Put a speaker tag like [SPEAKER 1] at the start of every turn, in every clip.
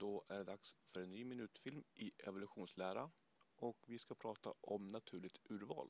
[SPEAKER 1] Då är det dags för en ny minutfilm i evolutionslära och vi ska prata om naturligt urval.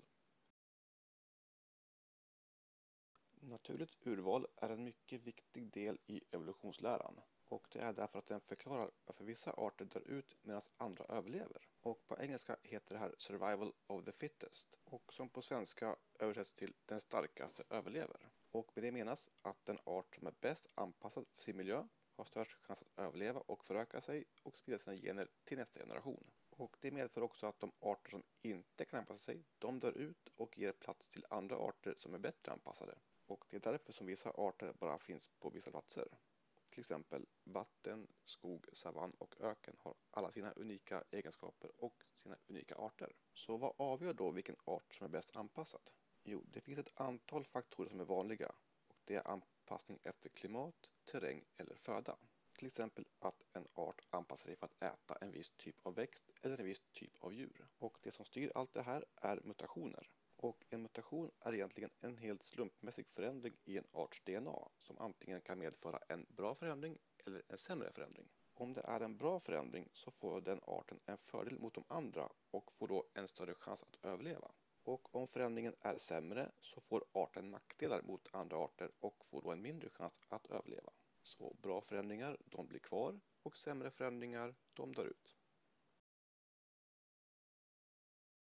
[SPEAKER 1] Naturligt urval är en mycket viktig del i evolutionsläran och det är därför att den förklarar varför vissa arter dör ut medan andra överlever. Och på engelska heter det här survival of the fittest och som på svenska översätts till den starkaste överlever. Och med det menas att den art som är bäst anpassad för sin miljö har störst chans att överleva och föröka sig och sprida sina gener till nästa generation. Och det medför också att de arter som inte kan anpassa sig, de dör ut och ger plats till andra arter som är bättre anpassade. Och det är därför som vissa arter bara finns på vissa platser. Till exempel vatten, skog, savann och öken har alla sina unika egenskaper och sina unika arter. Så vad avgör då vilken art som är bäst anpassad? Jo, det finns ett antal faktorer som är vanliga och det är anpassning efter klimat, terräng eller föda. Till exempel att en art anpassar sig för att äta en viss typ av växt eller en viss typ av djur. Och det som styr allt det här är mutationer. Och en mutation är egentligen en helt slumpmässig förändring i en arts DNA som antingen kan medföra en bra förändring eller en sämre förändring. Om det är en bra förändring så får den arten en fördel mot de andra och får då en större chans att överleva. Och om förändringen är sämre så får arten nackdelar mot andra arter och får då en mindre chans att överleva. Så bra förändringar, de blir kvar och sämre förändringar, de dör ut.